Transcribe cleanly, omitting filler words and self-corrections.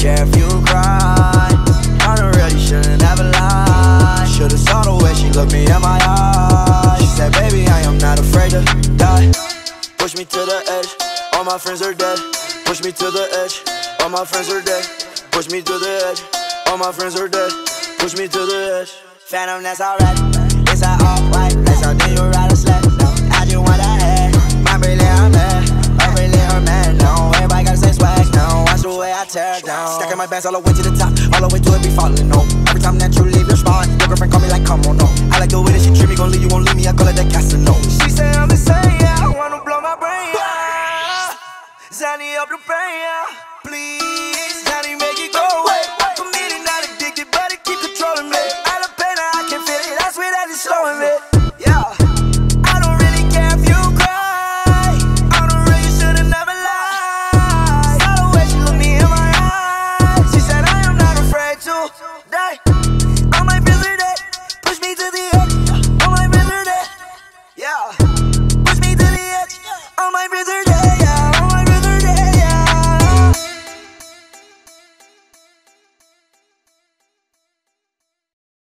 care if you cry. On the real, you shouldn't ever lie. Should've saw the way she looked me in my eyes. She said, baby, I am not afraid to die. Push me to the edge, all my friends are dead. Push me to the edge, all my friends are dead. Push me to the edge, all my friends are dead. Push me to the edge. Phantom, that's alright. It's an off-white, that's how then you ride a sled. I just want that head, my really I'm mad. I'm really her man, no. Everybody got the same swag, no. Watch the way I tear it down. Stacking my bands all the way to the top, all the way to it be falling, no. Every time that you leave your spot, your girlfriend call me like, come on, no. I like the way that she treat me, gon' leave you, won't leave me, I call it that Casino. She say I'm insane, yeah, I wanna blow my brain, yeah. Zanny up the brain, yeah, please.